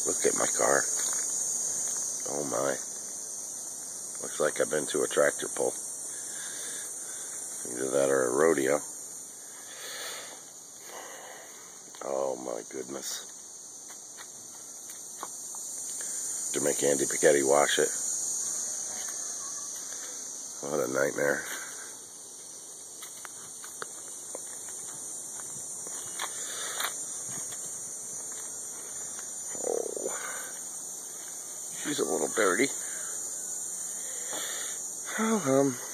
Look at my car. Oh my. Looks like I've been to a tractor pull. Either that or a rodeo. Oh my goodness. To make Andy Pichetti wash it. What a nightmare. Oh. She's a little dirty. Oh,